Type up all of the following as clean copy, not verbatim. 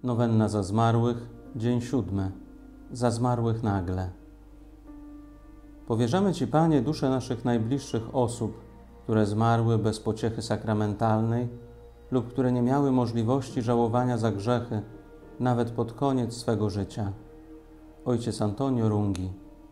Nowenna za zmarłych, dzień 7. Za zmarłych nagle. Powierzamy Ci, Panie, dusze naszych najbliższych osób, które zmarły bez pociechy sakramentalnej lub które nie miały możliwości żałowania za grzechy, nawet pod koniec swego życia. Ojciec Antonio Rungi.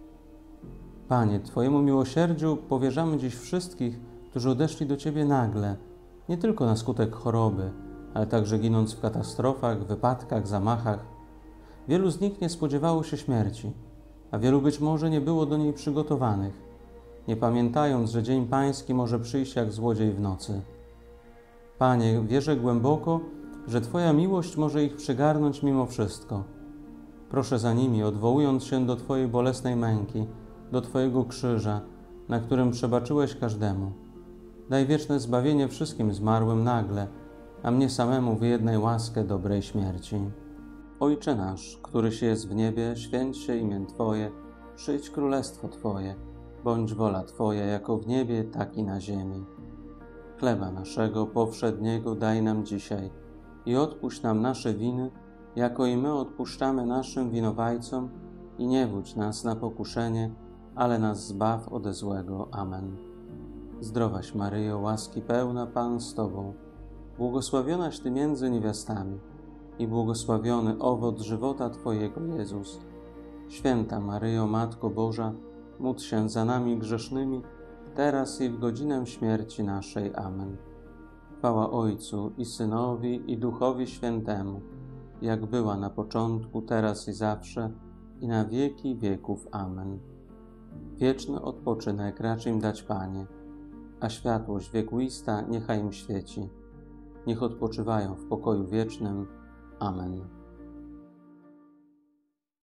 Panie, Twojemu miłosierdziu powierzamy dziś wszystkich, którzy odeszli do Ciebie nagle, nie tylko na skutek choroby, ale także ginąc w katastrofach, wypadkach, zamachach. Wielu z nich nie spodziewało się śmierci, a wielu być może nie było do niej przygotowanych, nie pamiętając, że Dzień Pański może przyjść jak złodziej w nocy. Panie, wierzę głęboko, że Twoja miłość może ich przygarnąć mimo wszystko. Proszę za nimi, odwołując się do Twojej bolesnej męki, do Twojego krzyża, na którym przebaczyłeś każdemu. Daj wieczne zbawienie wszystkim zmarłym nagle, a mnie samemu wyjednaj łaskę dobrej śmierci. Ojcze nasz, któryś jest w niebie, święć się imię Twoje, przyjdź królestwo Twoje, bądź wola Twoja jako w niebie, tak i na ziemi. Chleba naszego powszedniego daj nam dzisiaj i odpuść nam nasze winy, jako i my odpuszczamy naszym winowajcom, i nie wódź nas na pokuszenie, ale nas zbaw ode złego. Amen. Zdrowaś Maryjo, łaski pełna, Pan z Tobą, błogosławionaś Ty między niewiastami i błogosławiony owoc żywota Twojego, Jezus. Święta Maryjo, Matko Boża, módl się za nami grzesznymi, teraz i w godzinę śmierci naszej. Amen. Chwała Ojcu i Synowi, i Duchowi Świętemu, jak była na początku, teraz i zawsze, i na wieki wieków. Amen. Wieczny odpoczynek racz im dać, Panie, a światłość wiekuista niechaj im świeci. Niech odpoczywają w pokoju wiecznym. Amen.